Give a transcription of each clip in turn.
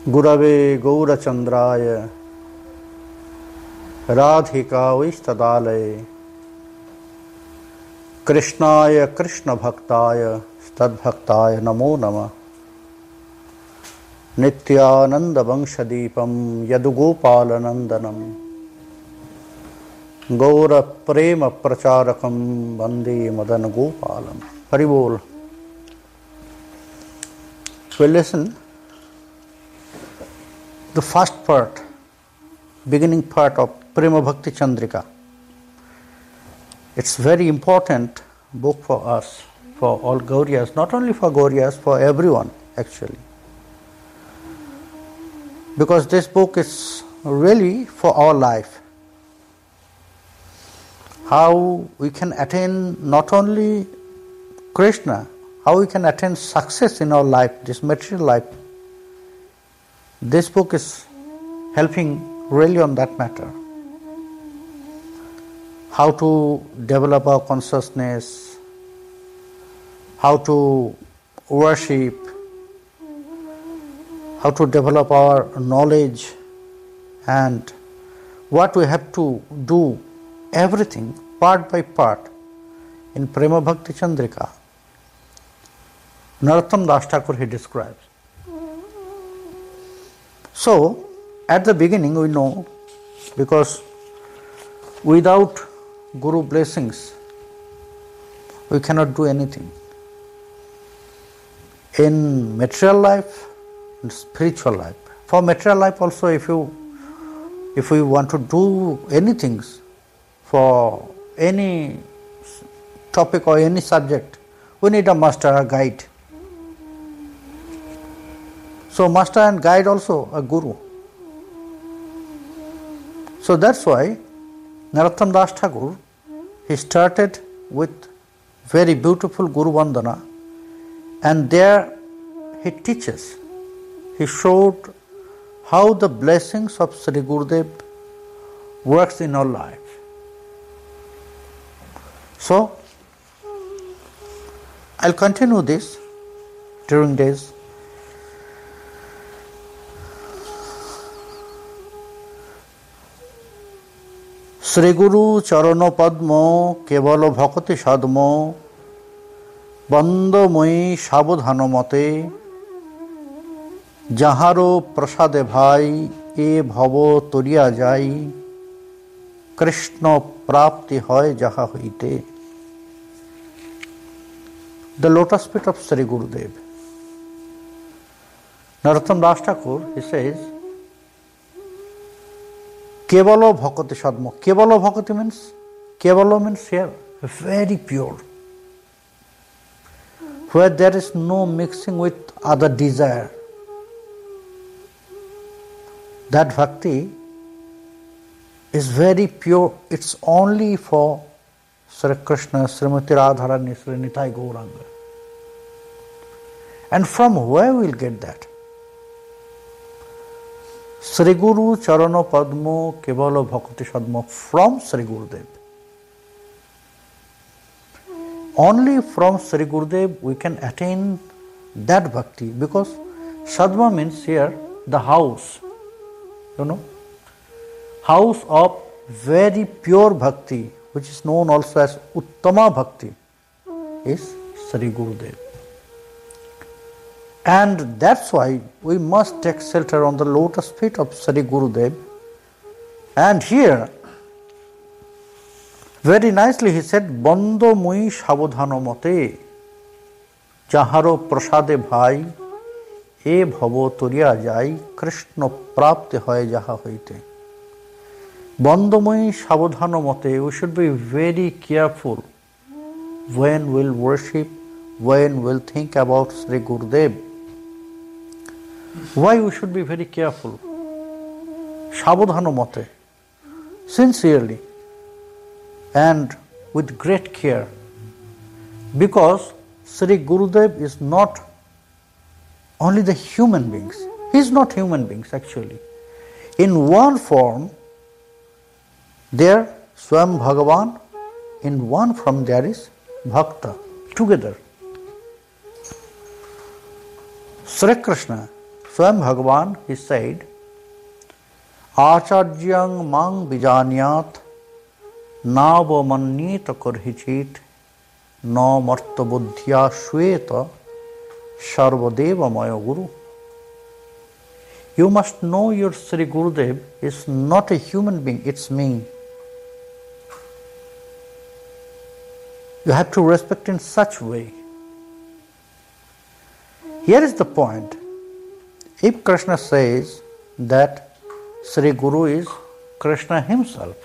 गुरवे गौरचंद्राय राधिकावैस्तदालये कृष्णाय कृष्णभक्ताय तद्भक्ताय नमो नमः। नित्यानन्दवंशदीपं यदुगोपालनन्दनं गौरप्रेमप्रचारकं वन्दे मदनगोपालं। हरि बोल। Well, listen, the first part, beginning part of Prema Bhakti Chandrika. It's very important book for us, for all Gauriyas, not only for Gauriyas, for everyone actually. Because this book is really for our life. How we can attain not only Krishna, how we can attain success in our life, this material life. This book is helping really on that matter. How to develop our consciousness, how to worship, how to develop our knowledge, and what we have to do, everything part by part in Prema Bhakti Chandrika. Narottam Das Thakur he describes. So, at the beginning we know, because without Guru blessings we cannot do anything. In material life, in spiritual life. For material life also, if we want to do anything for any topic or any subject, we need a master, a guide. So master and guide also a guru. So that's why Narottam Das Thakur, he started with very beautiful Guru Vandana, and there he teaches, he showed how the blessings of Sri Gurudev works in our life. So I'll continue this during days. Shri गुरु चरण पद्म केवल भक्ति सद्म बंदमयी सावधान मते जहारो प्रसादे भाई ए भव तरिया जाई कृष्ण प्राप्ति है जहा हईते। The lotus feet of Sri Gurudev. Narottam Das Thakur, he says, Kevalo Bhakti Sadmo. Kevalo Bhakti means, Kevalo means here, very pure. Where there is no mixing with other desire. That bhakti is very pure. It's only for Sri Krishna, Srimati Radharani, Sri Nitai Gauranga. And from where we will get that? Sri Guru Charano Padmo Kevalo Bhakti Sadmo, from Sri Gurudev. Only from Sri Gurudev we can attain that bhakti, because Sadma means here the house, house of very pure bhakti, which is known also as Uttama Bhakti, is Sri Gurudev. And that's why we must take shelter on the lotus feet of Sri Gurudev. And here, very nicely he said, Bando mui savadhano mate, jaharo prasade bhai, e bhavo turiya jai, Krishna prapti hoy jaha hoite. Bando mui savadhano mate, we should be very careful when we'll worship, when we'll think about Sri Gurudev. Why we should be very careful? Savadhano mate, sincerely and with great care, because Sri Gurudev is not only the human beings. He is not human beings actually. In one form, there Swam Bhagavan, in one form there is Bhakta, together. Sri Krishna, Swam Bhagavan, he said, Acharyang mang bijanyat navamannita karhichit na marta buddhya shveta sarvadeva maya guru. You must know your Sri Gurudev is not a human being, it's me. You have to respect in such way. Here is the point. If Krishna says that Sri Guru is Krishna himself,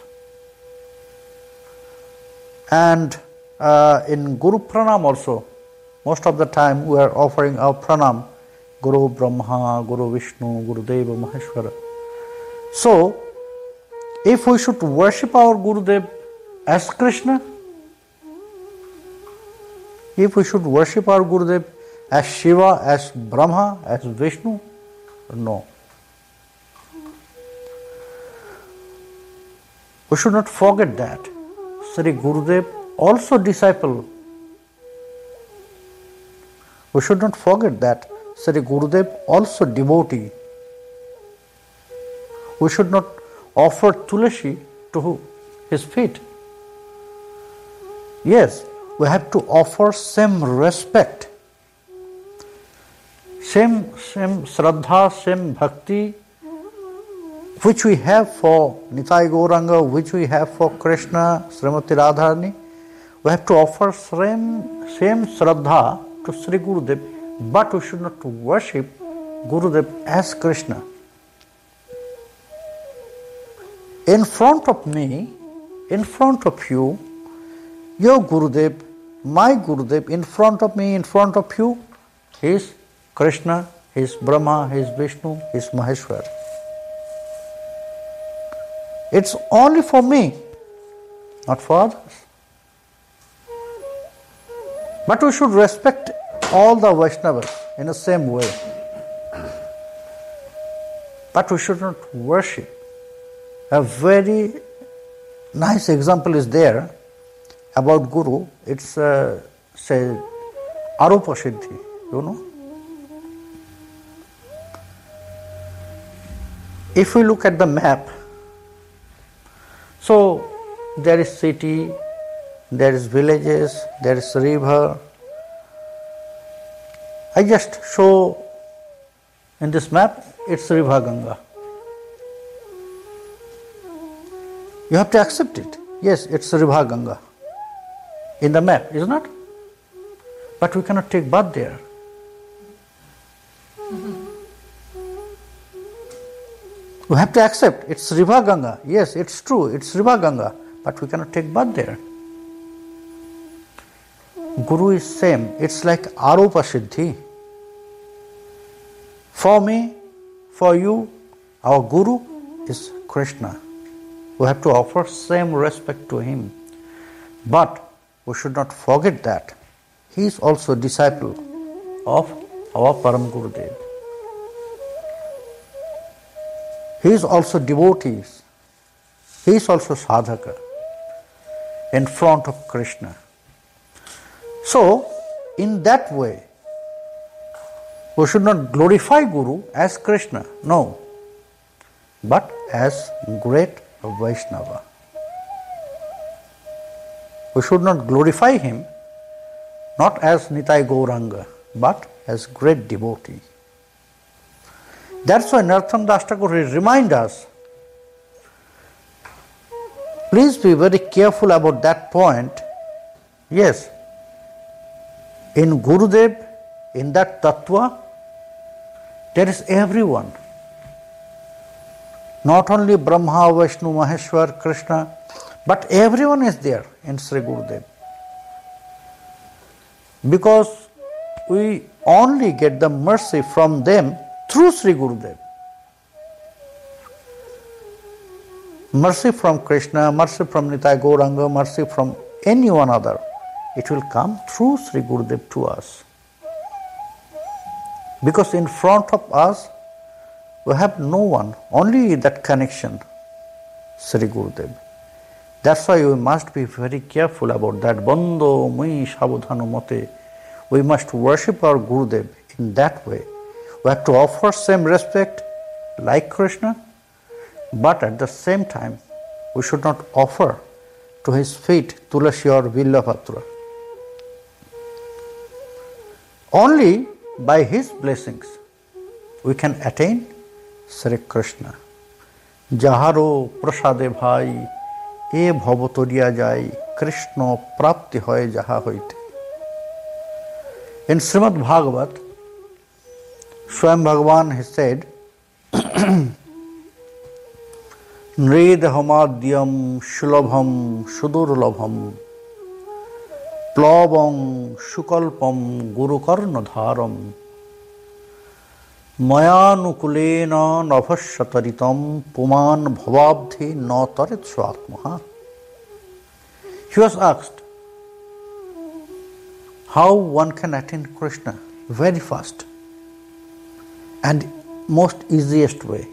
and in Guru Pranam also, most of the time we are offering our Pranam, Guru Brahma, Guru Vishnu, Guru Deva, Maheshwara. So, if we should worship our Gurudev as Krishna, if we should worship our Gurudev as Shiva, as Brahma, as Vishnu, no. We should not forget that Sri Gurudev also disciple. We should not forget that Sri Gurudev also devotee. We should not offer tulasi to his feet. Yes, we have to offer same respect, same Shraddha, same Bhakti, which we have for Nitai Gauranga, which we have for Krishna, Srimati Radharani. We have to offer same Shraddha to Sri Gurudev, but we should not worship Gurudev as Krishna. In front of me, in front of you, your Gurudev, my Gurudev, in front of me, in front of you, he is Krishna, he is Brahma, he is Vishnu, he is Maheshwar. It's only for me, not for others. But we should respect all the Vaishnavas in the same way. But we should not worship. A very nice example is there about Guru. It's say Arupa Siddhi, you know. If we look at the map, so there is city, there is villages, there is river. I just show in this map, it's River Ganga. You have to accept it. Yes, it's River Ganga in the map, isn't it? But we cannot take bath there. We have to accept it's River Ganga. Yes, it's true, it's River Ganga, but we cannot take bath there. Guru is same. It's like Arupa Siddhi. For me, for you, our Guru is Krishna. We have to offer same respect to him. But we should not forget that he is also disciple of our Param Gurudev. He is also devotee. He is also sadhaka in front of Krishna. So, in that way, we should not glorify Guru as Krishna, no, but as great Vaishnava. We should not glorify him not as Nitai Gauranga, but as great devotee. That's why Narottama Das Thakur reminds us, please be very careful about that point. Yes, in Gurudev, in that Tattva, there is everyone. Not only Brahma, Vishnu, Maheshwar, Krishna, but everyone is there in Sri Gurudev. Because we only get the mercy from them through Sri Gurudev. Mercy from Krishna, mercy from Nitai Gauranga, mercy from anyone other. It will come through Sri Gurudev to us. Because in front of us, we have no one, only that connection, Sri Gurudev. That's why we must be very careful about that. Bandho mui sabudhanu mate. We must worship our Gurudev in that way. We have to offer same respect like Krishna, but at the same time, we should not offer to his feet Tulasi or Villapatra. Only by his blessings we can attain Sri Krishna. Jaharo prasade bhai e bhavatoriya jai Krishna prapti hoy jaha hoite. In Srimad Bhagavat, Swayam Bhagavan has said, Nredhamadyam shulabham sudurlabham plavam shukalpam gurukarnadharam mayanukulena navashataritam puman bhavabdhi natarit swatmaha. He was asked how one can attain Krishna very fast and most easiest way.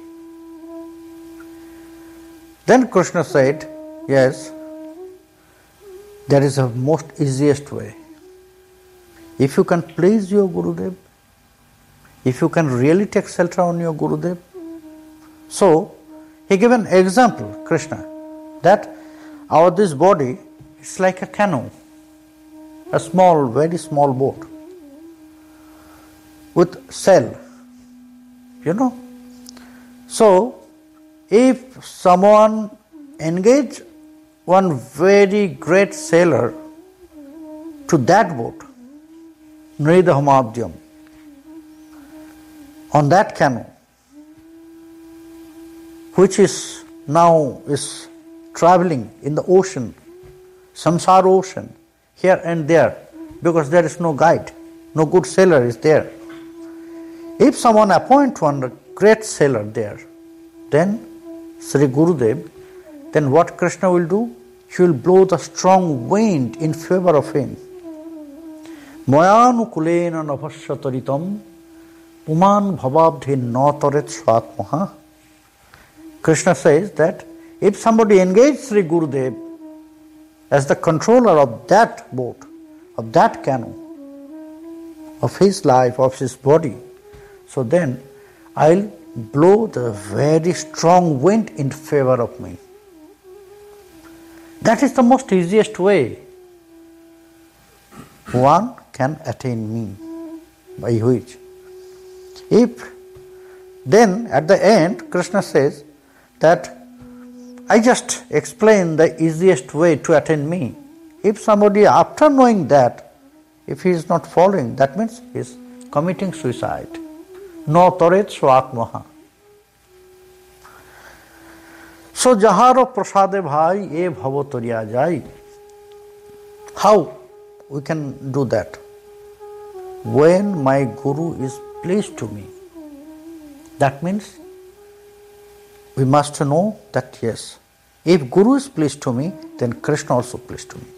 Then Krishna said, yes, there is a most easiest way. If you can please your Gurudev, if you can really take shelter on your Gurudev. So, he gave an example, Krishna, that this body is like a canoe, a small, very small boat with sail, So, if someone engage one very great sailor to that boat, Nredhamadyam, on that canoe, which is now traveling in the ocean, samsara ocean, here and there, because there is no guide, no good sailor is there. If someone appoint one great sailor there, then Sri Gurudev, then what Krishna will do? He will blow the strong wind in favor of him. Mayanukulena navashataritam puman bhavabdhi nataret swatmaha. Krishna says that if somebody engages Sri Gurudev as the controller of that boat, of that canoe, of his life, of his body, so then I'll blow the very strong wind in favor of me. That is the most easiest way one can attain me, by which. If then at the end Krishna says that I just explain the easiest way to attain me. If somebody after knowing that, if he is not following, that means he is committing suicide. No taret swatmaha. So jaharo prasade bhai e bhavatoriya jai. How we can do that? When my Guru is pleased to me. That means we must know that yes, if Guru is pleased to me, then Krishna also pleased to me.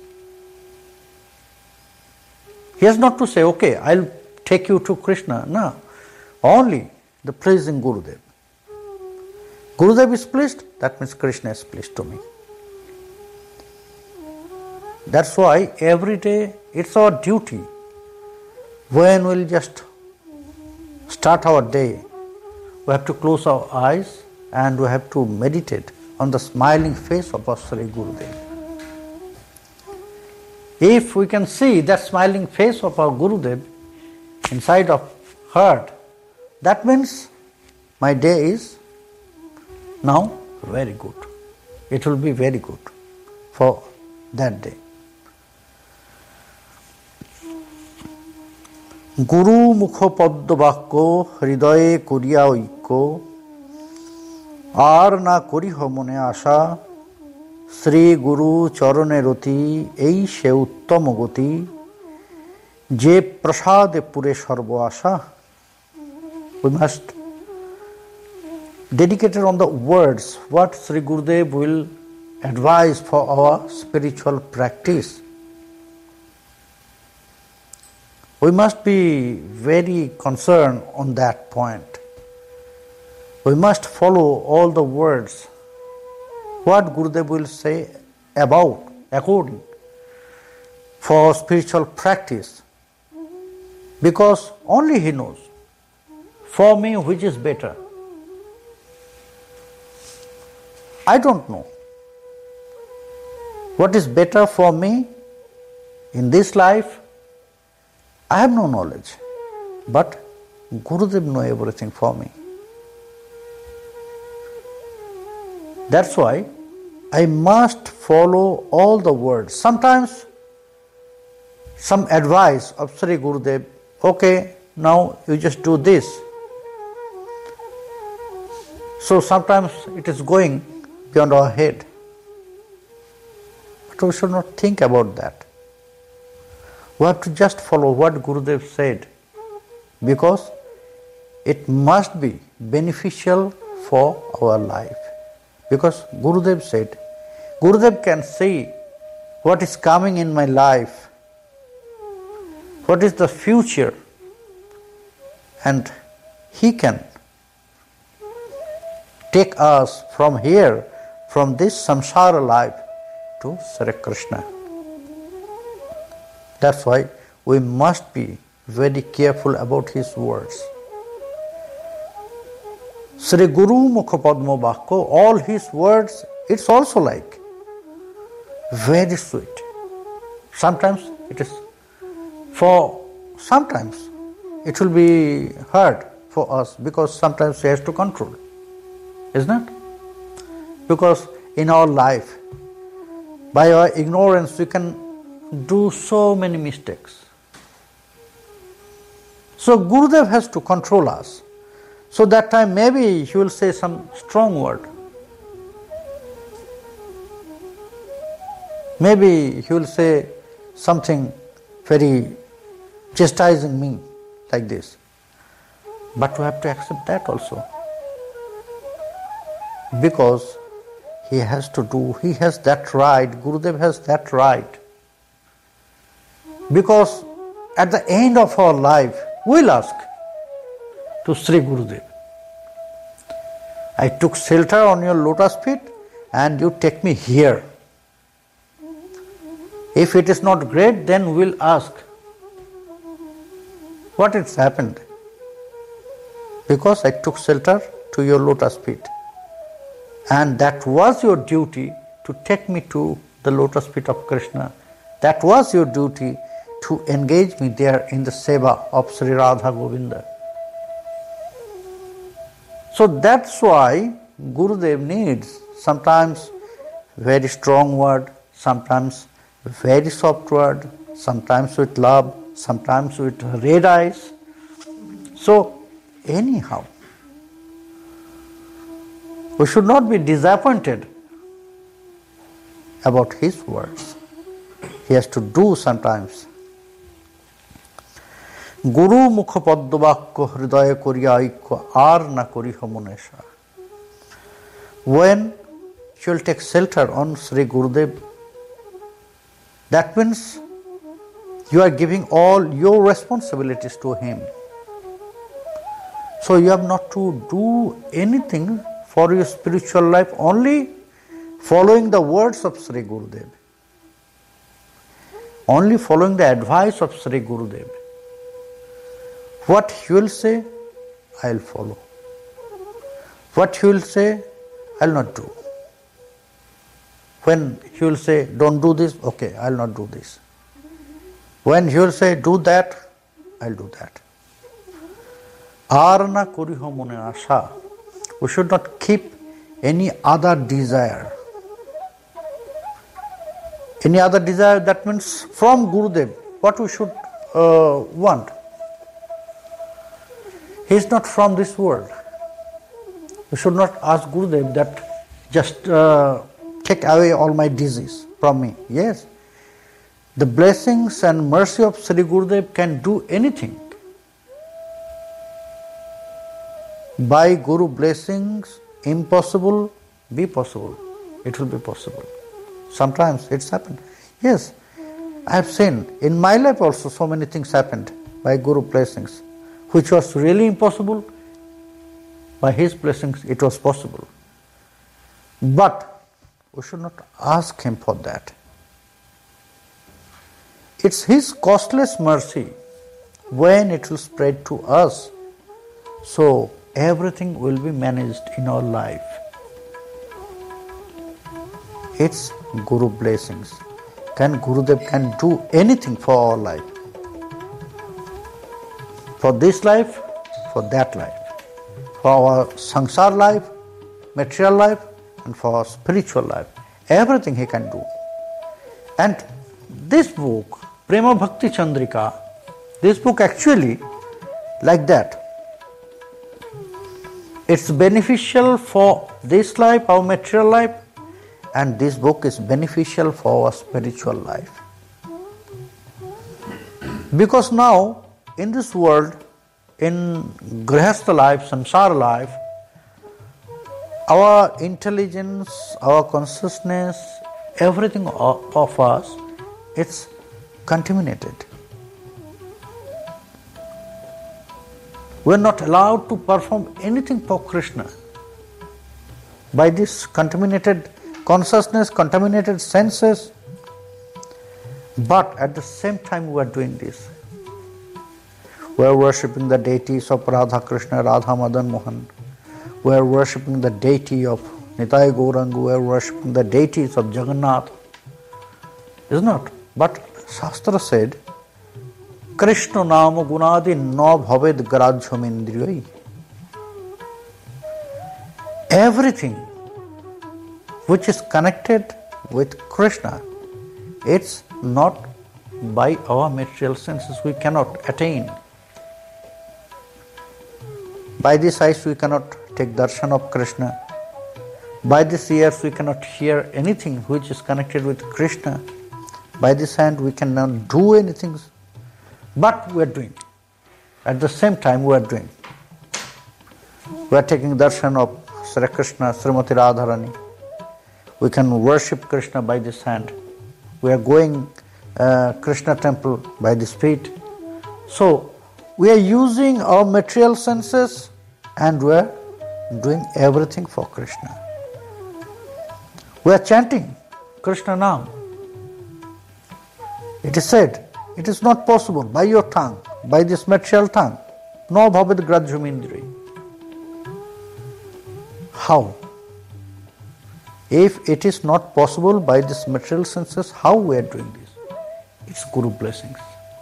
He has not to say, okay, I'll take you to Krishna. No, only the pleasing Gurudev. Gurudev is pleased, that means Krishna is pleased to me. That's why every day it's our duty. When we'll just start our day, we have to close our eyes and we have to meditate on the smiling face of our Sri Gurudev. If we can see that smiling face of our Gurudev inside of heart, that means my day is now very good. It will be very good for that day. Guru mukho padda bakko hridaye koriya oikko আর না করিহ মনে আশা শ্রী গুরু চরণে রতি এই সে উত্তম গতি যে প্রসাদে পুরে সর্ব আশা. We must dedicate it on the words what Sri Gurudev will advise for our spiritual practice. We must be very concerned on that point. We must follow all the words, what Gurudev will say about, according, for spiritual practice. Because only he knows for me which is better. I don't know. What is better for me in this life? I have no knowledge. But Gurudev knows everything for me. That's why I must follow all the words. Sometimes some advice of Sri Gurudev, okay, now you just do this. So sometimes it is going beyond our head. But we should not think about that. We have to just follow what Gurudev said, because it must be beneficial for our life. Because Gurudev said, Gurudev can see what is coming in my life, what is the future, and he can take us from here, from this samsara life to Sri Krishna. That's why we must be very careful about his words. Sri Guru Mukha Padma Vakko, all his words, it's also like very sweet. Sometimes it is sometimes it will be hard for us, because sometimes he has to control, isn't it? Because in our life, by our ignorance, we can do so many mistakes. So Gurudev has to control us. So that time maybe he will say some strong word. Maybe he will say something very chastising me, like this. But we have to accept that also. Because he has that right, Gurudev has that right. Because at the end of our life, we'll ask to Sri Gurudev, I took shelter on your lotus feet and you take me here. If it is not great, then we'll ask, what has happened? Because I took shelter to your lotus feet. And that was your duty to take me to the lotus feet of Krishna. That was your duty to engage me there in the seva of Sri Radha Govinda. So that's why Gurudev needs sometimes very strong word, sometimes very soft word, sometimes with love, sometimes with red eyes. So anyhow, we should not be disappointed about his words. He has to do sometimes. Guru mukha padmavakya hridaya koriya aikya ar na koriho munesha. When you will take shelter on Sri Gurudev, that means you are giving all your responsibilities to him. So you have not to do anything for your spiritual life, only following the words of Sri Gurudev. Only following the advice of Sri Gurudev. What he will say, I will follow. What he will say, I will not do. When he will say, don't do this, okay, I will not do this. When he will say, do that, I will do that. Arna kuriho mone asha. We should not keep any other desire. Any other desire, that means from Gurudev, what we should want. He is not from this world. We should not ask Gurudev that just take away all my disease from me. Yes, the blessings and mercy of Sri Gurudev can do anything. By Guru blessings, impossible be possible. It will be possible. Sometimes it's happened. Yes, I have seen in my life also so many things happened by Guru blessings, which was really impossible. By his blessings it was possible. But we should not ask him for that. It's his costless mercy when it will spread to us So everything will be managed in our life. It's Guru blessings. Gurudev can do anything for our life. For this life, for that life. For our sansar life, material life, and for our spiritual life. Everything he can do. And this book, Prema Bhakti Chandrika, this book actually like that. It's beneficial for this life, our material life, and this book is beneficial for our spiritual life. Because now, in this world, in Grihastha life, Samsara life, our intelligence, our consciousness, everything of us, it's contaminated. We are not allowed to perform anything for Krishna. By this contaminated consciousness, contaminated senses, but at the same time we are doing this. We are worshipping the deities of Radha Krishna, Radha Madan Mohan. We are worshipping the deity of Nitai Gauranga. We are worshipping the deities of Jagannath. Is not? But Shastra said, Krishna nama gunadi na bhaved grajham indriyai. Everything which is connected with Krishna, it's not by our material senses we cannot attain. By this eyes we cannot take darshan of Krishna. By this ears we cannot hear anything which is connected with Krishna. By this hand we cannot do anything. But we are doing. At the same time we are doing. We are taking darshan of Sri Krishna, Srimati Radharani. We can worship Krishna by this hand. We are going Krishna temple by this feet. So we are using our material senses and we are doing everything for Krishna. We are chanting Krishna Naam. It is said, it is not possible by your tongue, by this material tongue. No bhavid grajham indri. How? If it is not possible by this material senses, how we are doing this? It's Guru blessings.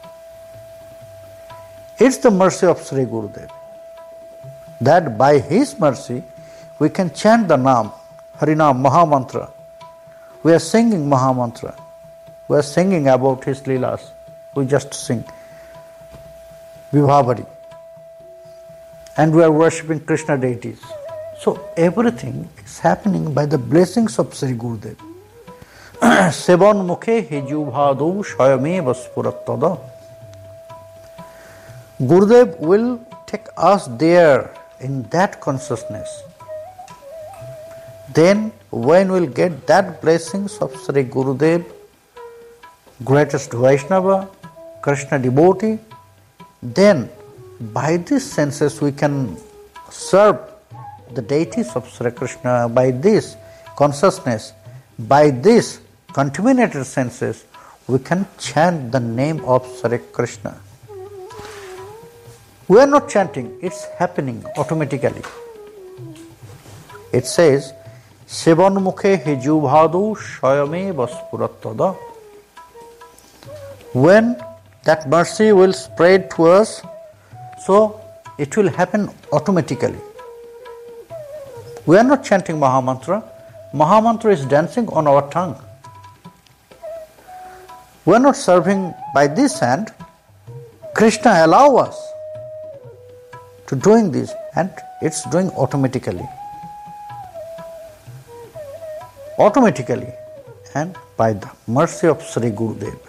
It's the mercy of Sri Gurudev. That by his mercy, we can chant the Naam, Harinam, Mahamantra. We are singing Mahamantra. We are singing about his Leelas. We just sing Vibhavari. And we are worshipping Krishna deities. So everything is happening by the blessings of Sri Gurudev. Sevan mukhe hijubhado shayame vaspuratada. Gurudev will take us there in that consciousness. Then when we'll get that blessings of Sri Gurudev, greatest Vaishnava, Krishna devotee, then by these senses we can serve the deities of Sri Krishna. By this consciousness, by this contaminated senses, we can chant the name of Sri Krishna. We are not chanting, it's happening automatically. It says, Sevan mukhe hijubhadu shayame vaspuratada. When that mercy will spread to us, so it will happen automatically. We are not chanting Mahamantra. Mahamantra is dancing on our tongue. We are not serving by this hand. Krishna allow us to doing this and it's doing automatically. Automatically and by the mercy of Sri Gurudev.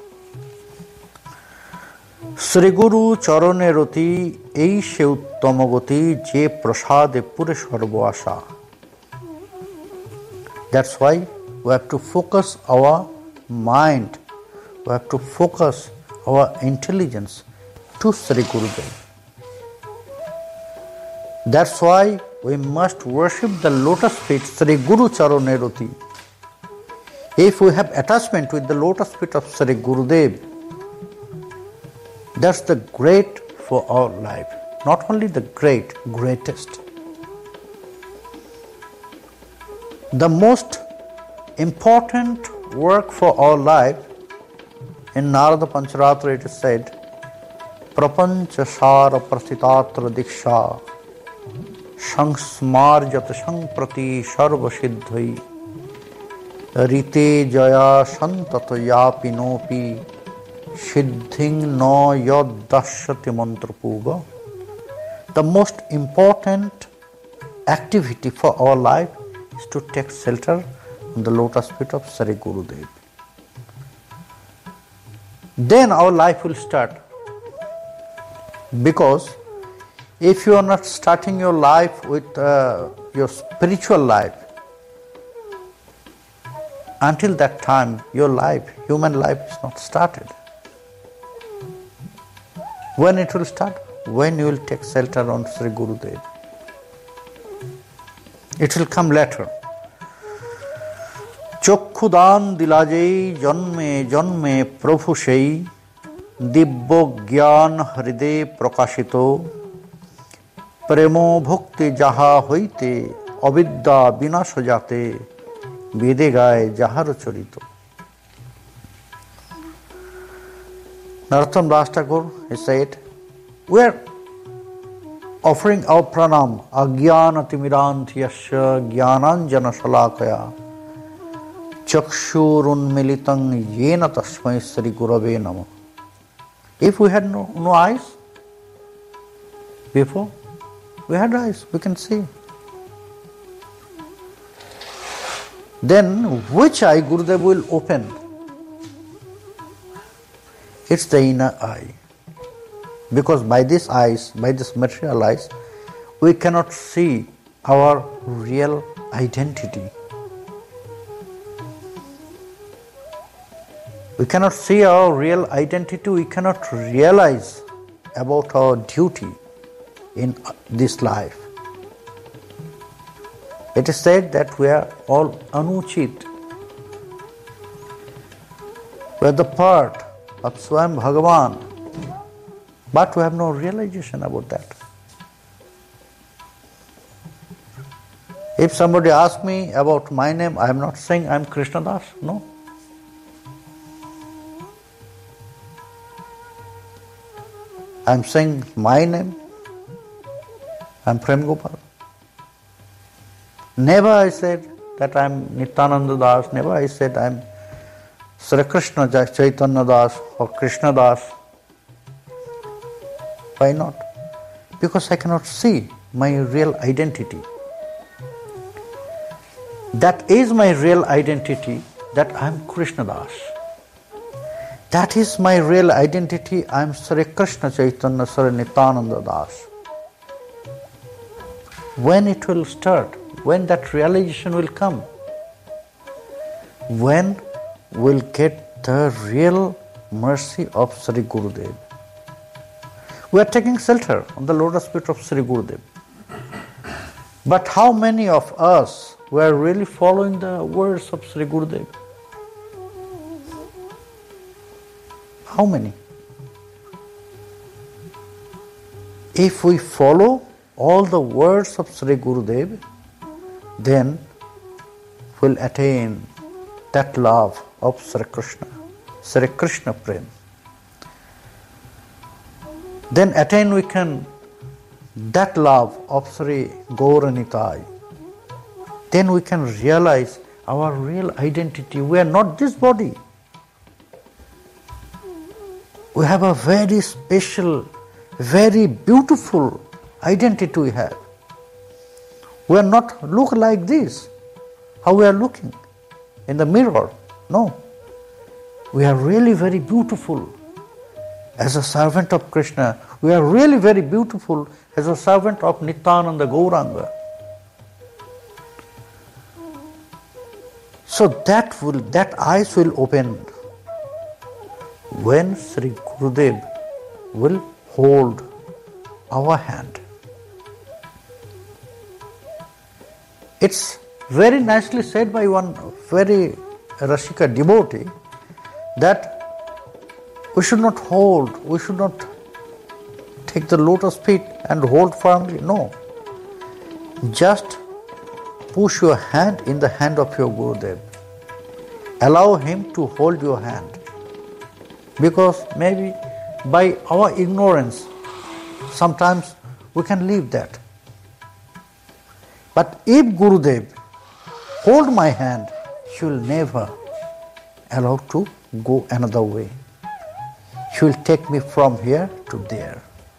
Sri Guru Charane Roti Eishe Uttamagoti Je Prasade Pure Sarva Asha. That's why we have to focus our mind, we have to focus our intelligence to Sri Gurudev. That's why we must worship the lotus feet Sri Guru Charane Roti. If we have attachment with the lotus feet of Sri Gurudev, that's the great for our life. not only the greatest. The most important work for our life, in Narada Pancharatra it is said, Prapancha Sara Prasitatra Diksha Shangsmarjat Shangprati Sarva Siddhai Rite Jaya Santata Yapinopi Siddhing No Yod Dashyati Mantrapuga. The most important activity for our life is to take shelter on the lotus feet of Sri Gurudev. Then our life will start. Because if you are not starting your life with your spiritual life, until that time your life, human life, is not started. When it will start? When you will take shelter on Sri Gurudev. It will come later. Chokhudan dilajei janme janme prabhu sei Dibbo Gyan Hride Prakashito Premo Bhakti Jaha Hoite Avidya Vinasha Jate Vede Gaye Jahar Charito. Narottam Das Thakur, he said, we are offering our pranam Agyana Timiranthiyasya Gyananjana Shalakaya Chakshurun Militang Yena Tasmai Sri Gurave Namah. If we had no eyes, before, we had eyes, we can see. Then, which eye Gurudev will open? It's the inner eye. Because by these eyes, by this material eyes, we cannot see our real identity. We cannot see our real identity, we cannot realize about our duty in this life. It is said that we are all anuchit. We are the part of Swayam Bhagavan, but we have no realization about that. If somebody asks me about my name, I am not saying I am Krishna Das, no. I am saying my name, I am Prem Gopal. Never I said that I am Nityananda Das, never I said I am Sri Krishna Chaitanya Das or Krishna Das. Why not? Because I cannot see my real identity. That is my real identity, that I am Krishna Das. That is my real identity, I am Sri Krishna Chaitanya Sri Nityananda Das. When it will start, when that realization will come, when we'll get the real mercy of Sri Gurudev. We are taking shelter on the lotus feet of Sri Gurudev. But how many of us were really following the words of Sri Gurudev? How many? If we follow all the words of Sri Gurudev, then we'll attain that love of Sri Krishna Prem. Then attain we can that love of Sri Gauranitai. Then we can realize our real identity. We are not this body. We have a very special, very beautiful identity we have. We are not look like this, how we are looking in the mirror. No. We are really very beautiful as a servant of Krishna. We are really very beautiful as a servant of Nityananda Gauranga. So that eyes will open when Sri Gurudev will hold our hand. It's very nicely said by one very Rasika devotee that we should not hold, we should not take the lotus feet and hold firmly. No. Just push your hand in the hand of your Gurudev. Allow him to hold your hand. Because maybe by our ignorance, sometimes we can leave that. But if Gurudev hold my hand, she will never allow to go another way. She will take me from here to there.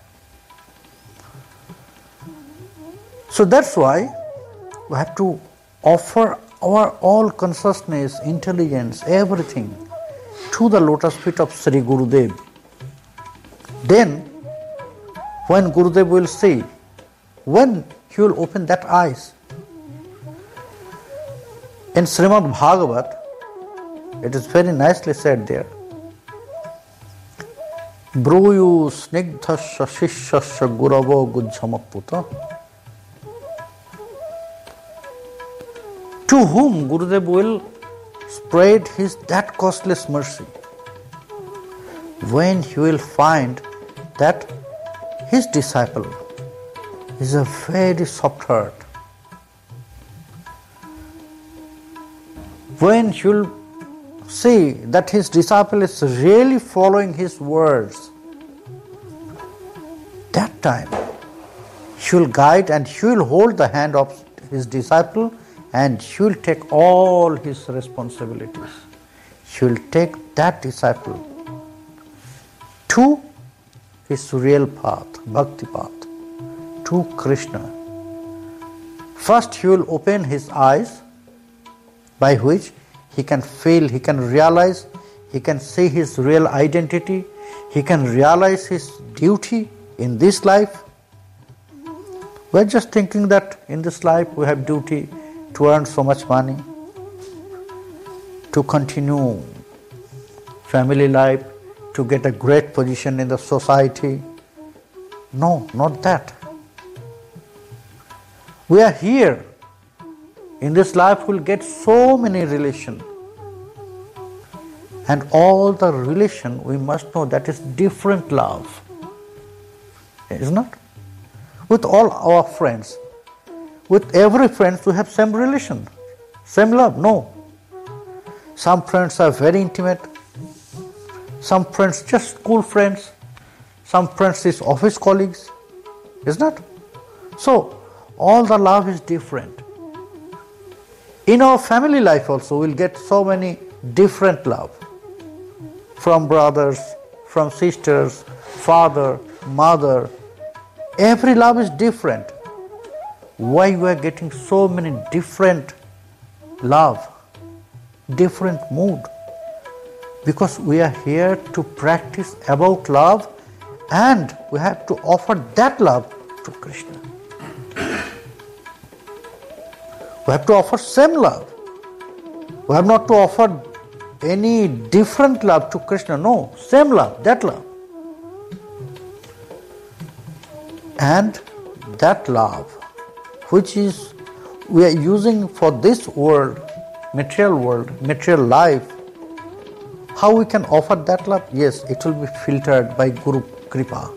So that's why we have to offer our all consciousness, intelligence, everything to the lotus feet of Sri Gurudev. Then, when Gurudev will see, when he will open that eyes. In Srimad Bhagavat, it is very nicely said there, Bruyu snigdhasya shishyasya guravo gujjamaputa. To whom Gurudev will spread his that costless mercy, when he will find that his disciple is a very soft heart, when he will see that his disciple is really following his words, that time he will guide and he will hold the hand of his disciple and he will take all his responsibilities. He will take that disciple to his real path, bhakti path, to Krishna. First he will open his eyes by which he can feel, he can realize, he can see his real identity, he can realize his duty in this life. We are just thinking that in this life we have duty to earn so much money, to continue family life, to get a great position in the society. No, not that. We are here. In this life we'll get so many relations. And all the relation we must know that is different love. Is not? With all our friends. With every friend we have same relation, same love. No. Some friends are very intimate. Some friends just school friends. Some friends is office colleagues. Is not? So, all the love is different. In our family life also, we'll get so many different love. From brothers, from sisters, father, mother. Every love is different. Why we are getting so many different love, different mood? Because we are here to practice about love and we have to offer that love to Krishna. We have to offer same love. We have not to offer any different love to Krishna. No, same love, that love. And that love, which is we are using for this world, material life, how we can offer that love? Yes, it will be filtered by Guru Kripa.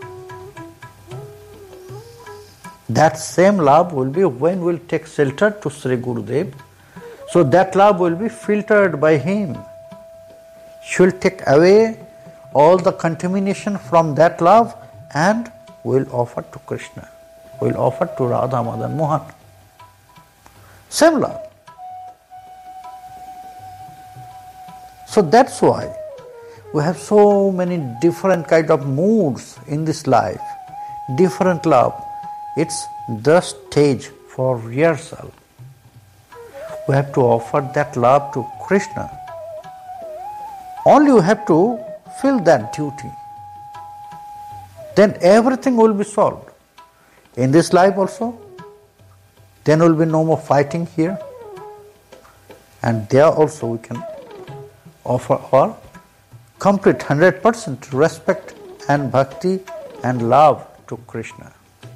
That same love will be when we will take shelter to Sri Gurudev. So that love will be filtered by him. She will take away all the contamination from that love and will offer to Krishna. Will offer to Radha Madan Mohan. Same love. So that's why we have so many different kind of moods in this life. Different love. It's the stage for rehearsal. We have to offer that love to Krishna. Only you have to fill that duty. Then everything will be solved. In this life also, then will be no more fighting here. And there also we can offer our complete 100% respect and bhakti and love to Krishna.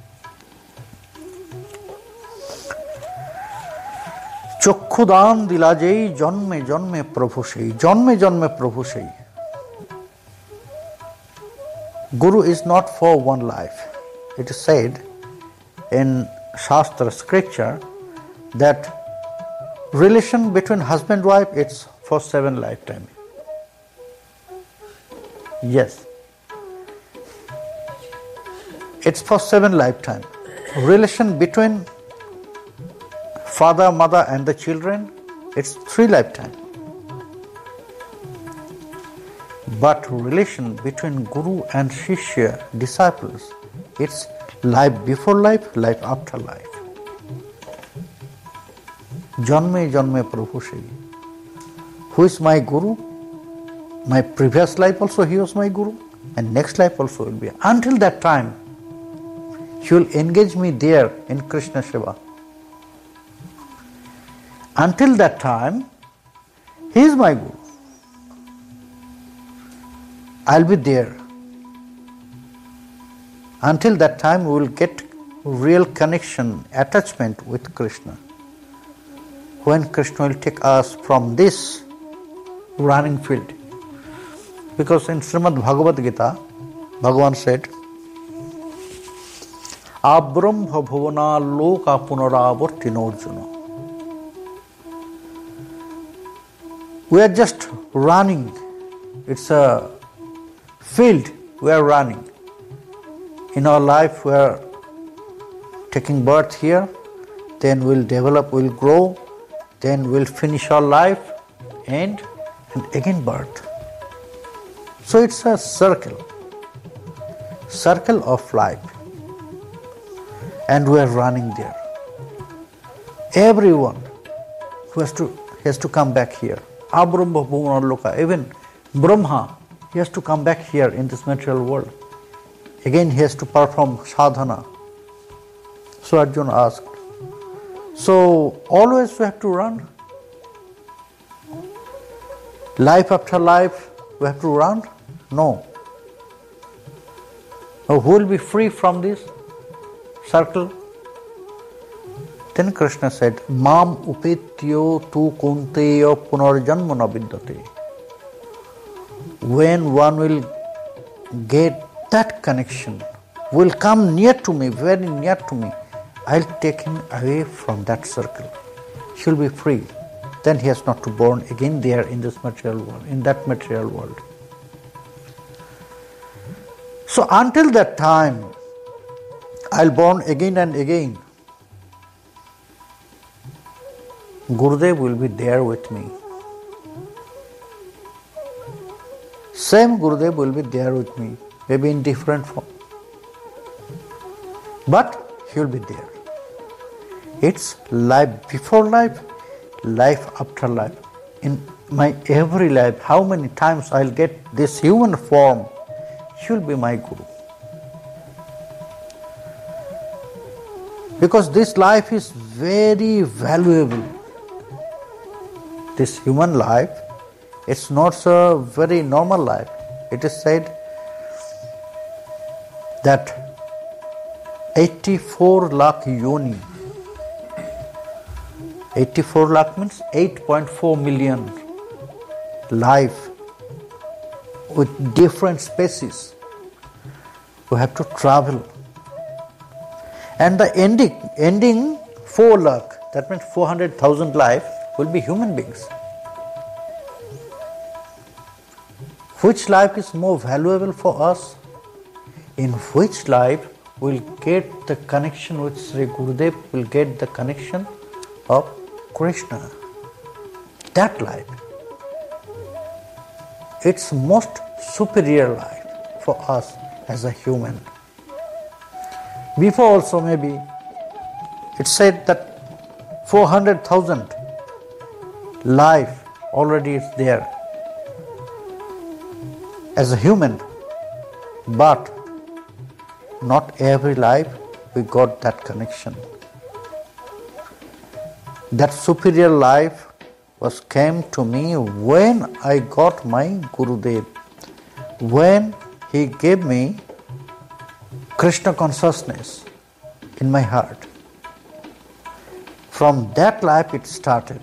চক্ষুদান দিলা যেই জন্মে জন্মে প্রভু সেই জন্মে জন্মে প্রভু সেই Guru is not for one life. it is said in Shastra scripture that relation between husband and wife, it's for 7 lifetimes. Yes. It's for 7 lifetimes. Relation between father, mother and the children, it's 3 lifetimes. But relation between Guru and Shishya, disciples, it's life before life, life after life. Janme janme Prabhu Shri. Who is my Guru? My previous life also he was my Guru, and next life also will be. Until that time, he will engage me there in Krishna Seva. Until that time, he is my Guru. I'll be there. Until that time, we will get real connection, attachment with Krishna. When Krishna will take us from this running field. Because in Srimad Bhagavad Gita, Bhagavan said, Abrahma bhavana loka punaravartino Arjuna. We are just running. It's a field we are running. In our life we are taking birth here, then we'll develop, we'll grow, then we'll finish our life and again birth. So it's a circle of life, and we are running there. Everyone who has to come back here. Abrahma bhavana loka, even Brahma, he has to come back here in this material world. Again he has to perform sadhana. So Arjuna asked, so always we have to run? Life after life we have to run? No. Now who will be free from this circle? Then Krishna said, Mam upetyo tu kunteya punarjanma na vidyate. When one will get that connection, will come near to me, very near to me, I'll take him away from that circle. He will be free. Then he has not to born again there in this material world, in that material world. So until that time, I'll born again and again. Gurudev will be there with me. Same Gurudev will be there with me, maybe in different form. But he will be there. It's life before life, life after life. In my every life, how many times I'll get this human form, he will be my Guru. Because this life is very valuable. This human life, it's not a very normal life. It is said that 84 lakh yoni. 84 lakh means 8.4 million life with different species. We have to travel. And the ending 4 lakh, that means 400,000 life will be human beings. Which life is more valuable for us? In which life we'll get the connection with Sri Gurudev, will get the connection of Krishna. That life, it's most superior life for us as a human. Before also maybe it said that 400,000 life already is there as a human, but not every life we got that connection. That superior life came to me when I got my Gurudev, when he gave me Krishna consciousness in my heart. From that life it started.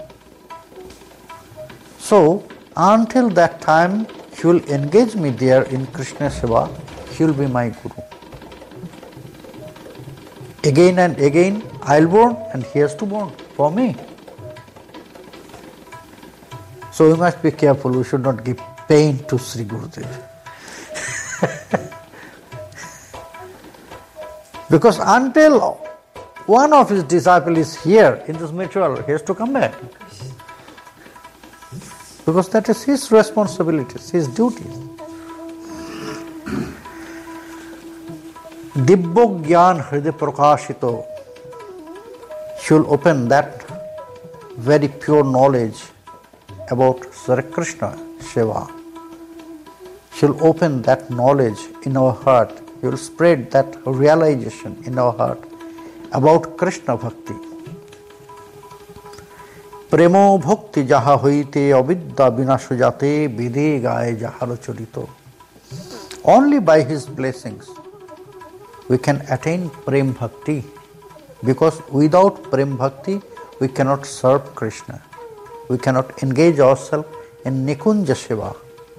So until that time he will engage me there in Krishna Seva, he will be my Guru. Again and again, I'll born and he has to born for me. So we must be careful, we should not give pain to Sri Gurudev. Because until one of his disciples is here in this material, he has to come back. Because that is his responsibilities, his duties. Dibbo Gyan Hriday Prakashito. She will open that very pure knowledge about Sri Krishna Shiva. She will open that knowledge in our heart. He will spread that realization in our heart about Krishna Bhakti. Premo Bhakti Jaha Hoite Avidya Vinashujate Bide Gaye Jaharo Chorito. Only by his blessings we can attain Prem Bhakti, because without Prem Bhakti we cannot serve Krishna. We cannot engage ourselves in Nikunja Shiva.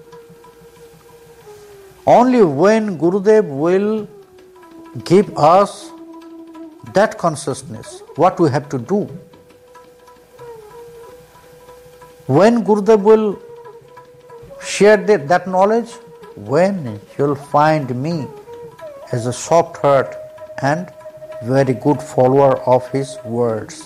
Only when Gurudev will give us that consciousness, what we have to do. When Gurudev will share that knowledge, when he will find me as a soft heart and very good follower of his words.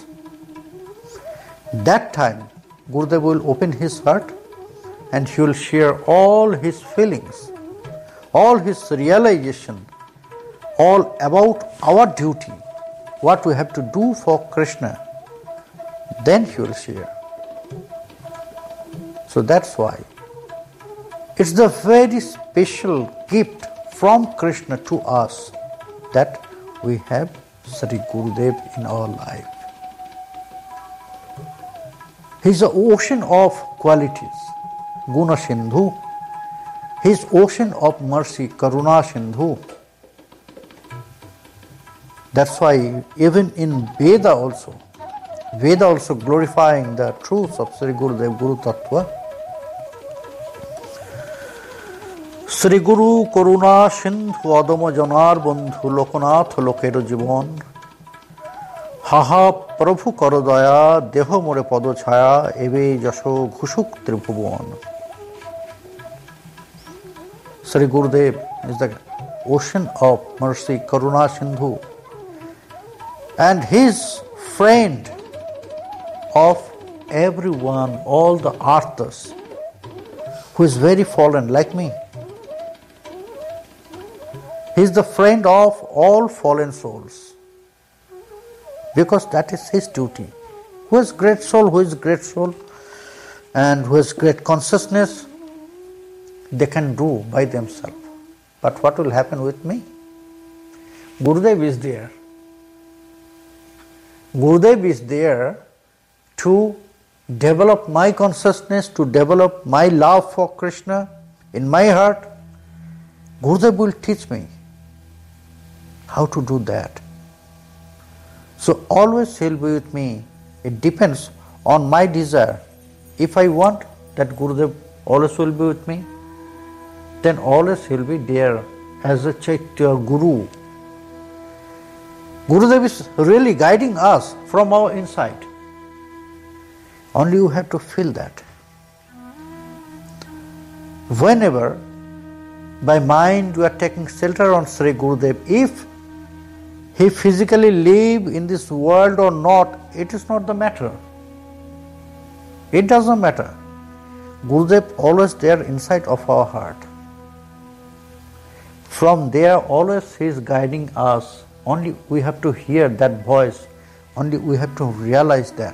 That time, Gurudev will open his heart and he will share all his feelings, all his realization, all about our duty, what we have to do for Krishna. Then he will share. So that's why it's the very special gift from Krishna to us that we have Sri Gurudev in our life. He is an ocean of qualities, Guna Sindhu. He is ocean of mercy, Karuna Sindhu. That's why even in Veda also glorifying the truths of Sri Gurudev, Guru Tattva. Sri Guru Karuna Sindhu Adama Janar Bandhu Lokanath Lokero Jibon Haha Prabhu Karodaya Deho More Pado Chaya Eve Jasho Ghushuk Tribhuvan. Sri Gurudev is the ocean of mercy, Karuna Sindhu, and his friend of everyone, all the arthas, who is very fallen like me. He is the friend of all fallen souls, because that is his duty. Who is great soul, and who has great consciousness, they can do by themselves. But what will happen with me? Gurudev is there. Gurudev is there to develop my consciousness, to develop my love for Krishna in my heart. Gurudev will teach me how to do that. So always he will be with me. It depends on my desire. If I want that Gurudev always will be with me, then always he will be there as a Chaitya Guru. Gurudev is really guiding us from our inside. Only you have to feel that. Whenever by mind you are taking shelter on Sri Gurudev, if he physically live in this world or not, it is not the matter. It doesn't matter. Gurudev always there inside of our heart. From there always he is guiding us. Only we have to hear that voice. Only we have to realize that.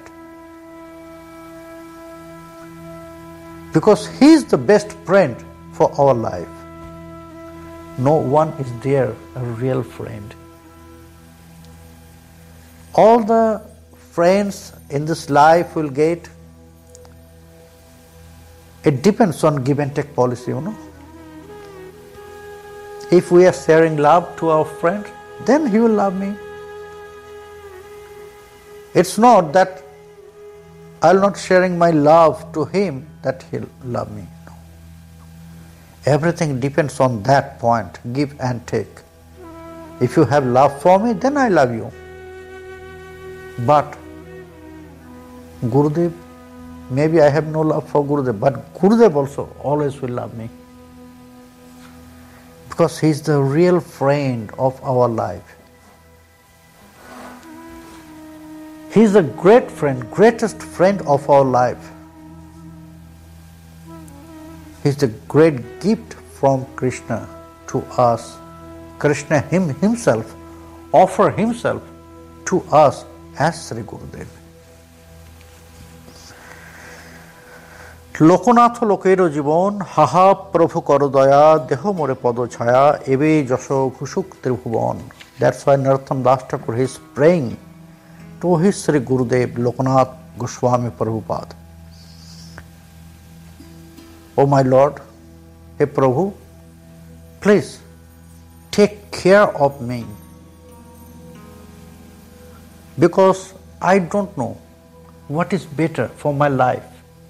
Because he is the best friend for our life. No one is there, a real friend. All the friends in this life will get, it depends on give and take policy, If we are sharing love to our friend, then he will love me. It's not that I will not sharing my love to him that he'll love me. No. Everything depends on that point, give and take. If you have love for me, then I love you. But Gurudev, maybe I have no love for Gurudev, but Gurudev also always will love me. Because he is the real friend of our life. He is the great friend, greatest friend of our life. He is the great gift from Krishna to us. Krishna himself offered himself to us as Sri Gurudev. Loknath লোকের জীবন হাহা প্রভু কর দয়া দেহ মোরে পদ ছায়া এবে যশ ঘুষুক ত্রিভুবন. That's why Narottam Das Thakur is praying to his Sri Gurudev Lokanath Goswami Prabhupada. Oh my Lord, hey Prabhu, please take care of me, because I don't know what is better for my life.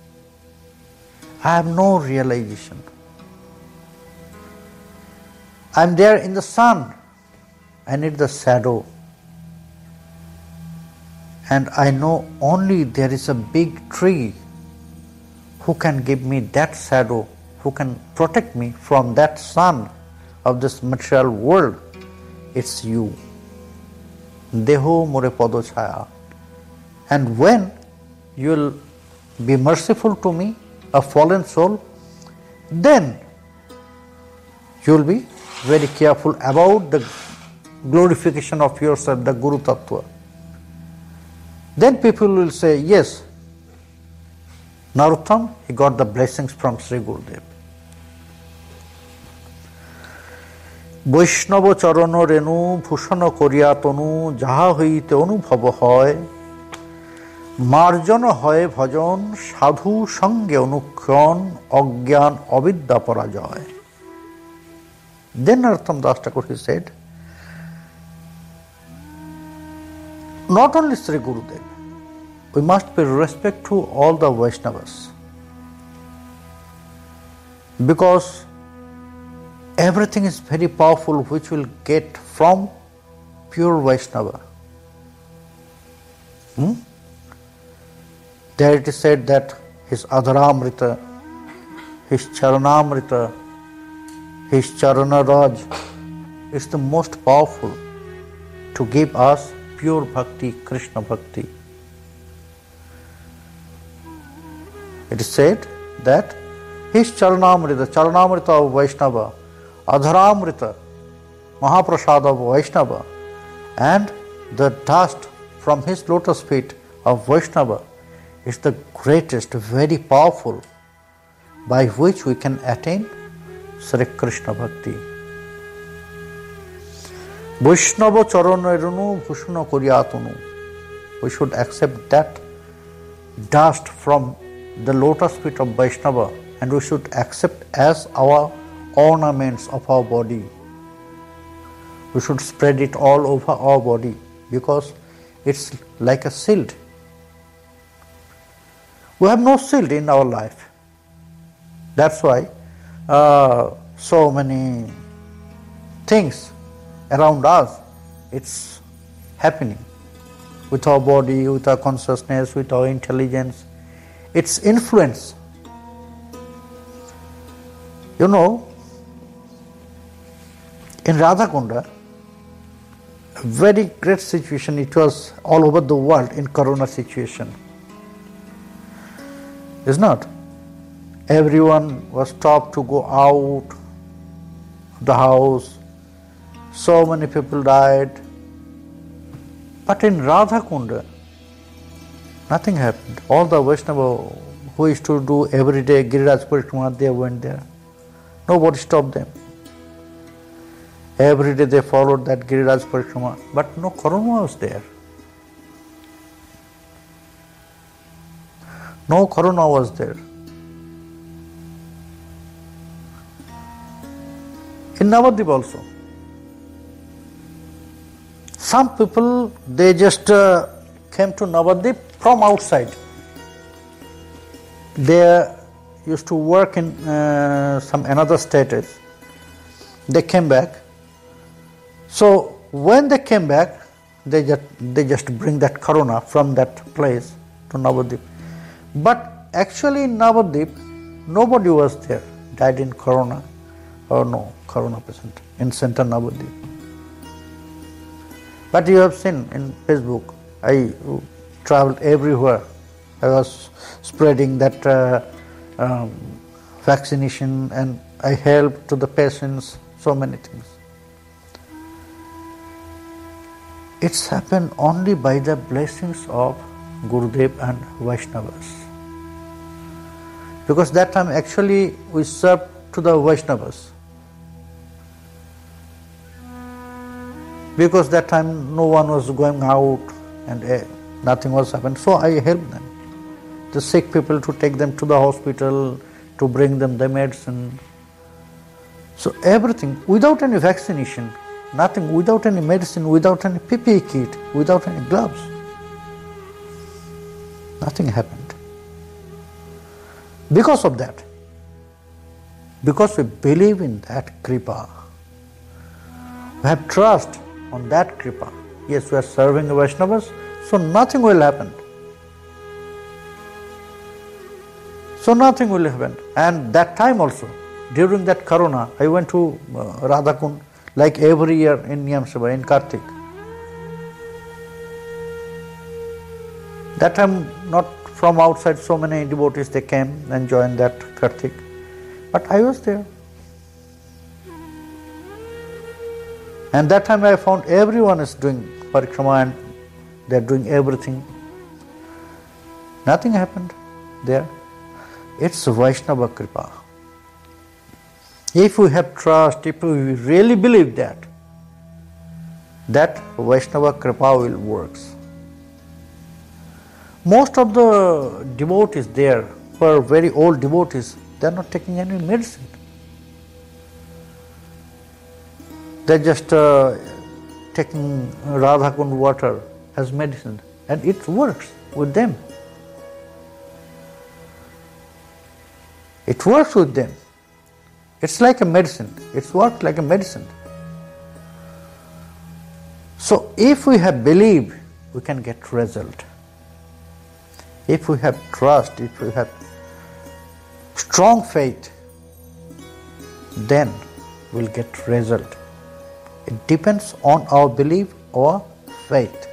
I have no realization. I am there in the sun, I need the shadow. And I know only there is a big tree who can give me that shadow, who can protect me from that sun of this material world. It's you. Deho more podo chaya. And when you will be merciful to me, a fallen soul, then you will be very careful about the glorification of yourself, the Guru Tattva. Then people will say, yes, Narottam, he got the blessings from Sri Gurudev. বৈষ্ণব চরণ রেণু ভূষণ করিয়া তনু যাহা হইতে অনুভব হয় মার্জন হয় ভজন সাধু সঙ্গে অনুক্ষণ অজ্ঞান অবিদ্যা পরাজয়. Then Narottam Das Thakur, he said, not only Sri Gurudev, we must pay respect to all the Vaishnavas, because everything is very powerful which will get from pure Vaishnava. There it is said that his Adharamrita, his Charanamrita, his Charanaraj is the most powerful to give us pure bhakti, Krishna bhakti. It is said that his Charanamrita of Vaishnava, Adharamrita, Mahaprasad of Vaishnava, and the dust from his lotus feet of Vaishnava is the greatest, very powerful, by which we can attain Sri Krishna Bhakti. Vaishnava charana renu bhushana koryatunu. We should accept that dust from the lotus feet of Vaishnava, and we should accept as our ornaments of our body. We should spread it all over our body, because it's like a shield. We have no shield in our life. That's why so many things around us, it's happening with our body, with our consciousness, with our intelligence. Its influence. You know, in Radhakunda, a very great situation, it was all over the world in Corona situation. Is not? Everyone was stopped to go out of the house. So many people died. But in Radhakunda, nothing happened. All the Vaishnava who used to do every day Giriraj Parikrama, they went there. Nobody stopped them. Every day they followed that Giriraj Parikrama, but no Corona was there. No Corona was there. In Navadvip also, some people, they just came to Navadvip from outside. They used to work in some another states. They came back. So when they came back, they just bring that corona from that place to Navadvip. But actually in Navadvip, nobody was there, died in corona, or no corona patient in center Navadvip. But you have seen in Facebook, I traveled everywhere. I was spreading that vaccination, and I helped to the patients, so many things. It's happened only by the blessings of Gurudev and Vaishnavas. Because that time actually we served to the Vaishnavas. Because that time no one was going out and nothing was happening. So I helped them. The sick people, to take them to the hospital, to bring them the medicine. So everything, without any vaccination, nothing, without any medicine, without any PPE kit, without any gloves. Nothing happened. Because of that, because we believe in that Kripa, we have trust on that Kripa. Yes, we are serving the Vaishnavas, so nothing will happen. So nothing will happen. And that time also, during that corona, I went to Radhakund, like every year in Niyam Sabha, in Kartik. That time, not from outside, so many devotees, they came and joined that Kartik. But I was there. And that time I found everyone is doing parikrama and they are doing everything. Nothing happened there. It's Vaishnava Kripa. If we have trust, if we really believe that Vaishnava Kripa will work. Most of the devotees there, who are very old devotees, they are not taking any medicine. They are just taking Radhakund water as medicine, and it works with them. It works with them. It's like a medicine. It's worked like a medicine. So if we have belief, we can get result. If we have trust, if we have strong faith, then we'll get result. It depends on our belief or faith.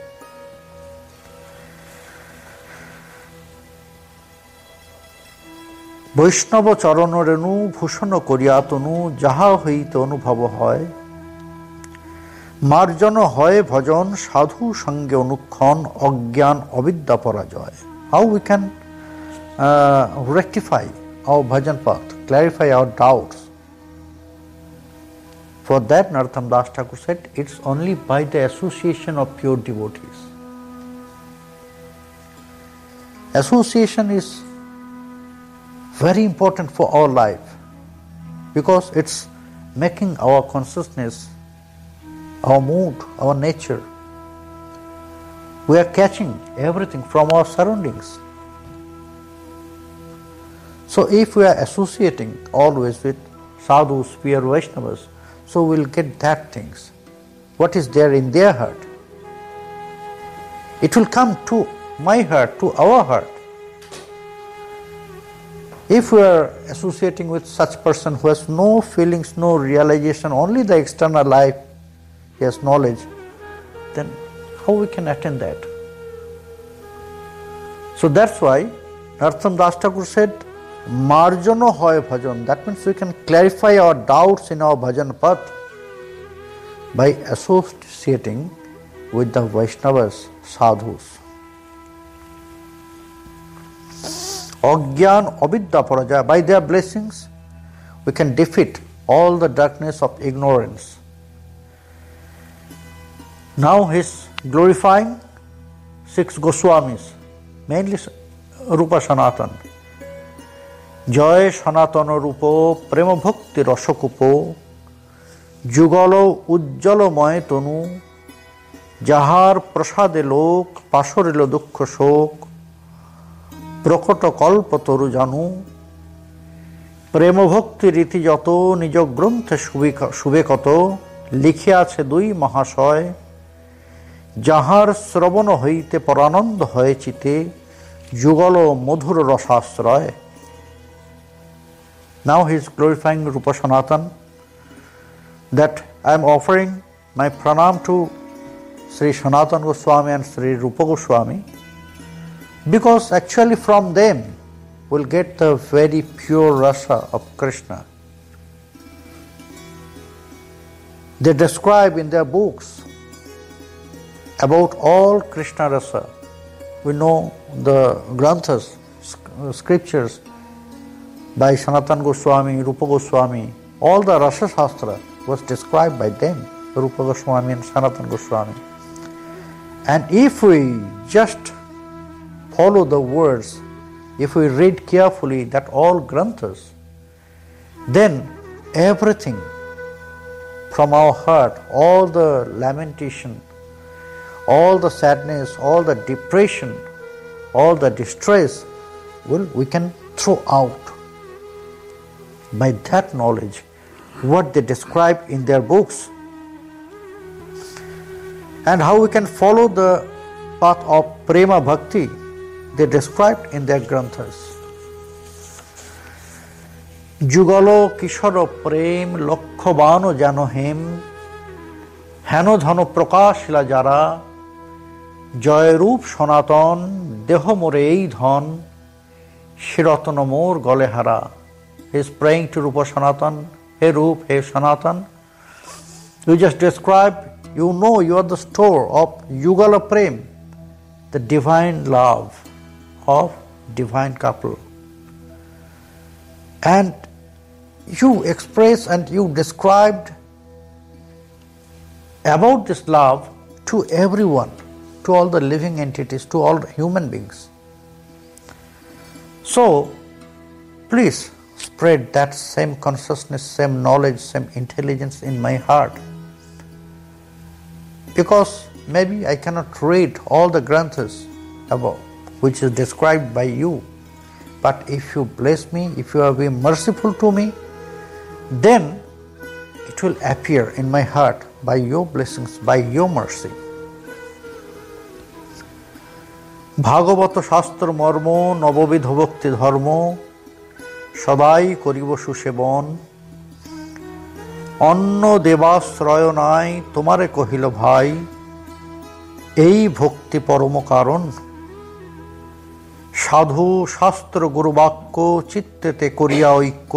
বৈষ্ণব চরণ রেণু ভূষণ করিয়া তনু যাহা হইতে অনুভব হয় মার্জন হয় ভজন সাধু সঙ্গে অনুক্ষণ অজ্ঞান অবিদ্যা পরাজয়. How we can rectify our bhajan path, clarify our doubts? For that, Narottama Das Thakur said, it's only by the association of pure devotees. Association is very important for our life because it's making our consciousness, our mood, our nature. We are catching everything from our surroundings. So if we are associating always with sadhus, pure Vaishnavas, so we'll get that things. What is there in their heart? It will come to my heart, to our heart. If we are associating with such person who has no feelings, no realization, only the external life, he has knowledge, then how we can attain that? So that's why Narottama Das Thakur said, Marjano hoy bhajan. That means we can clarify our doubts in our bhajan path by associating with the Vaishnavas, sadhus. Agyan avidya parajaya. By their blessings, we can defeat all the darkness of ignorance. Now he is glorifying 6 Goswamis, mainly Rupa Sanatan. জয় সনাতন রূপ প্রেম ভক্তি রসকূপ যুগল উজ্জ্বলময় তনু যাহার প্রসাদে লোক পাশরিল দুঃখ শোক প্রকট কল্প তরু জানু প্রেম ভক্তি রীতি যত নিজ গ্রন্থে শুভে কত লিখে আছে দুই মহাশয়, যাহার শ্রবণ হইতে পরানন্দ হয় চিতে, যুগল মধুর রসাশ্রয়. Now he is glorifying Rupa Sanatan, that I am offering my pranam to Sri Sanatan Goswami and Sri Rupa Goswami, because actually from them we'll get the very pure rasa of Krishna. They describe in their books about all Krishna rasa. We know the granthas, scriptures by Sanatan Goswami, Rupa Goswami, all the rasa shastra was described by them, Rupa Goswami and Sanatan Goswami. And if we just follow the words, if we read carefully that all granthas, then everything from our heart, all the lamentation, all the sadness, all the depression, all the distress, we can throw out by that knowledge, what they describe in their books, and how we can follow the path of prema bhakti they described in their granthas. যুগল কিশোর প্রেম লক্ষ্যবান যেন হেম, হেন ধন প্রকাশিলা যারা, জয়রূপ সনাতন দেহ মোরে এই ধন, শিরতন মোর গলে হারা. He is praying to Rupa Sanatan, Hey Rup, Hey Sanatan, you just describe, you know you are the store of Yugala Prem, the divine love of divine couple. And you express and you described about this love to everyone, to all the living entities, to all human beings. So, please spread that same consciousness, same knowledge, same intelligence in my heart. Because maybe I cannot read all the granthas above, which is described by you. But if you bless me, if you are being merciful to me, then it will appear in my heart by your blessings, by your mercy. ভাগবত শাস্ত্র মর্ম নববিধ ভক্তি ধর্ম, সদাই করিব সুসেবন, অন্ন দেবাশ্রয় নাই তোমারে কহিল ভাই, এই ভক্তি পরম কারণ, সাধু শাস্ত্র গুরুবাক্য চিত্তেতে করিয়া ঐক্য,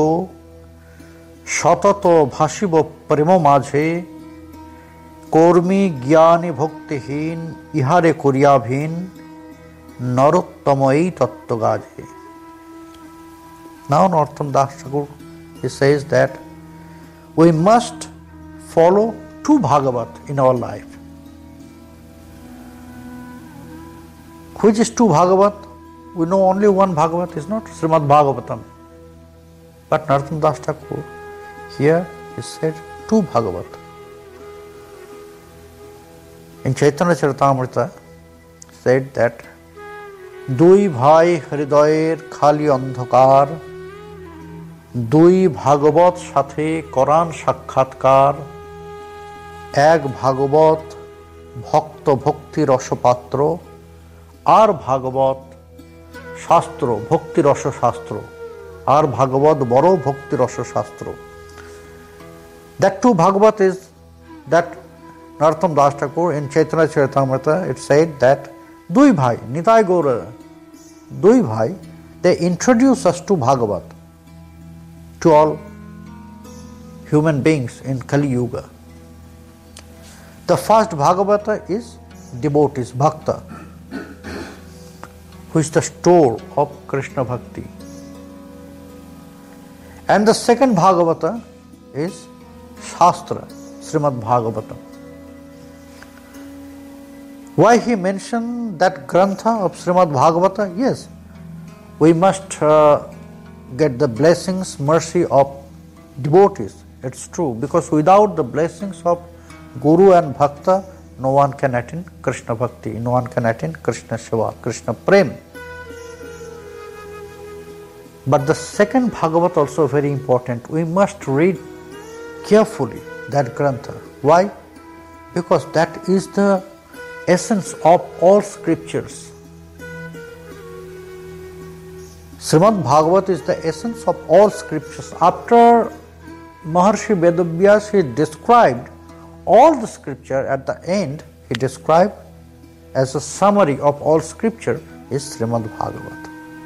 সতত ভাসিব প্রেম মাঝে, কর্মী জ্ঞানী ভক্তিহীন ইহারে করিয়া ভিন, নরোত্তম এই তত্ত্ব গাজে. Now Narottam Das Thakur, he says that we must follow two Bhagavat in our life. Which is two Bhagavat? We know only one Bhagavat, is not Srimad Bhagavatam. But Narottam Das Thakur, here he said two Bhagavat. In Chaitanya Charitamrita said that দুই ভাই হৃদয়ের খালি অন্ধকার, দুই ভাগবত সাথে করান সাক্ষাৎকার, এক ভাগবত ভক্ত ভক্তি রসপাত্র, আর ভাগবত শাস্ত্র ভক্তি রস শাস্ত্র, আর ভাগবত বড় ভক্তি রস শাস্ত্র. That two Bhagavat is that Narottam Das Thakur in Chaitanya Charitamrita, it said that দুই ভাই নিতাই গৌর, দুই ভাই, they introduce us to Bhagavat, to all human beings in Kali Yuga. The first Bhagavata is devotees, Bhakta, who is the store of Krishna Bhakti. And the second Bhagavata is Shastra, Srimad Bhagavatam. Why he mentioned that grantha of Srimad Bhagavata? Yes, we must get the blessings, mercy of devotees. It's true, because without the blessings of Guru and Bhakta, no one can attain Krishna Bhakti, no one can attain Krishna Shiva, Krishna Prem. But the second Bhagavat also very important. We must read carefully that grantha. Why? Because that is the essence of all scriptures. Srimad Bhagavat is the essence of all scriptures. After Maharshi Vedavyas, he described all the scripture. At the end, he described as a summary of all scripture is Srimad Bhagavat.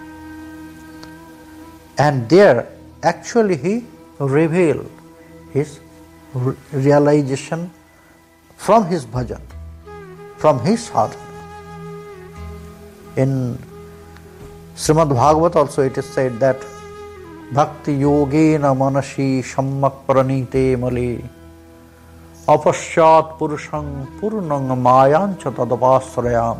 And there actually he revealed his realization from his bhajan, from his sadhana. In Srimad Bhagavat also it is said that Bhakti yogena manasi sammak pranite male apashyat purushang purnang mayancha tadavasrayam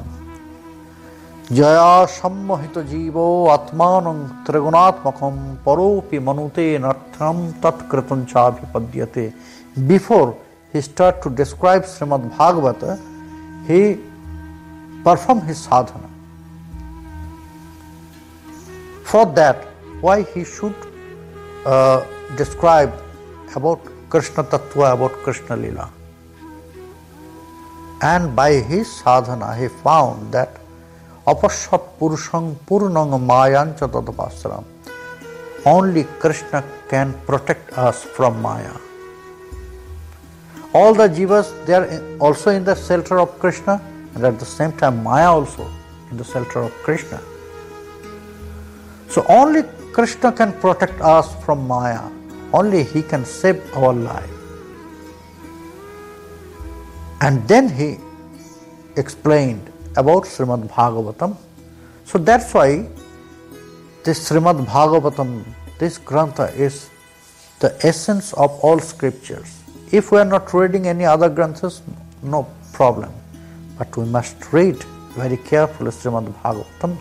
jaya sammohito jivo atmanam trigunatmakam paropi manute nartham tatkritam chabhipadyate. Before he started to describe Srimad Bhagavata, he performed his sadhana. For that, why he should describe about Krishna Tattva, about Krishna Lila. And by his sadhana, he found that apashat purushang purnang mayancha tadapasram. Only Krishna can protect us from Maya. All the jivas, they are also in the shelter of Krishna, and at the same time Maya also in the shelter of Krishna. So only Krishna can protect us from Maya. Only he can save our life. And then he explained about Srimad Bhagavatam. So that's why this Srimad Bhagavatam, this Grantha is the essence of all scriptures. If we are not reading any other Granthas, no problem. But we must read very carefully Srimad Bhagavatam.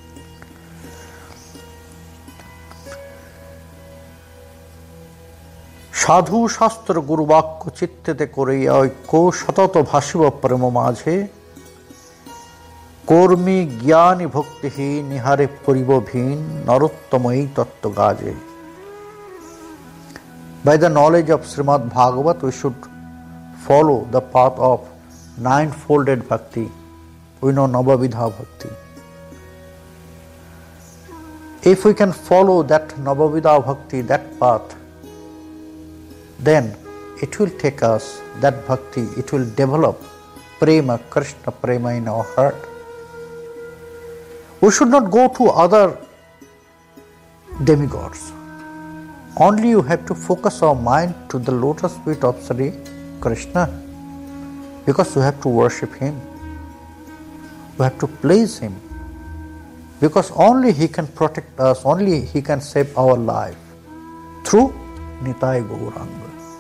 সাধু শাস্ত্র গুরুবাক্য চিত্তেতে করিয়া ঐক্য সতত ভাসিব প্রেম মাঝে কর্মী জ্ঞানী ভক্তিহীন নিহারে করিব ভিন নরোত্তম এই তত্ত্ব গাজে. By the knowledge of Srimad Bhagavat, we should follow the path of nine-folded bhakti. We know Navavidha bhakti. If we can follow that Navavidha bhakti, that path, then it will take us, that bhakti, it will develop prema, Krishna prema in our heart. We should not go to other demigods. Only you have to focus our mind to the lotus feet of Sri Krishna, because we have to worship him. We have to please him, because only he can protect us, only he can save our life through Nitai Gauranga.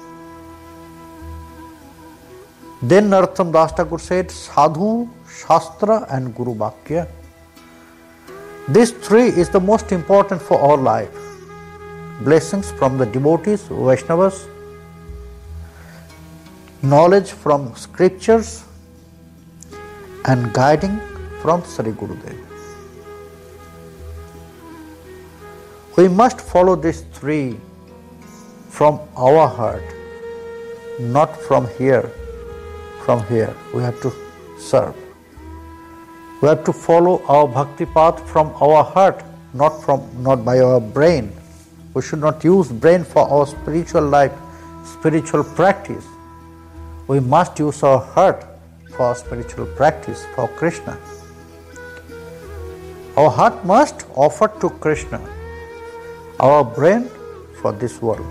Then Narottam Das Thakur said, Sadhu, Shastra and Guru Bhakya. These three is the most important for our life. Blessings from the devotees, Vaishnavas, knowledge from scriptures, and guiding from Sri Gurudev. We must follow these three from our heart, not from here. From here, we have to serve. We have to follow our bhakti path from our heart, not by our brain. We should not use brain for our spiritual life, spiritual practice. We must use our heart for our spiritual practice, for Krishna. Our heart must offer to Krishna, our brain for this world.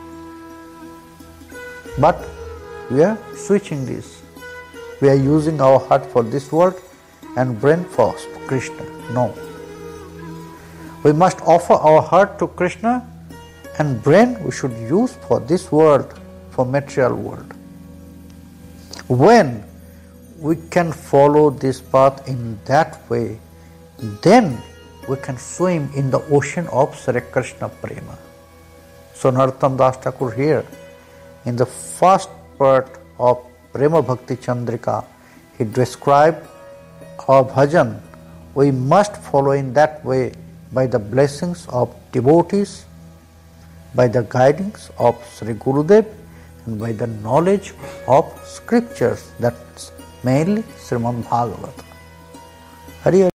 But we are switching this. We are using our heart for this world and brain for Krishna. No. We must offer our heart to Krishna, and brain we should use for this world, for material world. When we can follow this path in that way, then we can swim in the ocean of Sri Krishna Prema. So Narottam Das Thakur here, in the first part of Prema Bhakti Chandrika, he described our bhajan. We must follow in that way by the blessings of devotees, by the guidance of Sri Gurudev, and by the knowledge of scriptures, that's mainly Srimad Bhagavata. Hari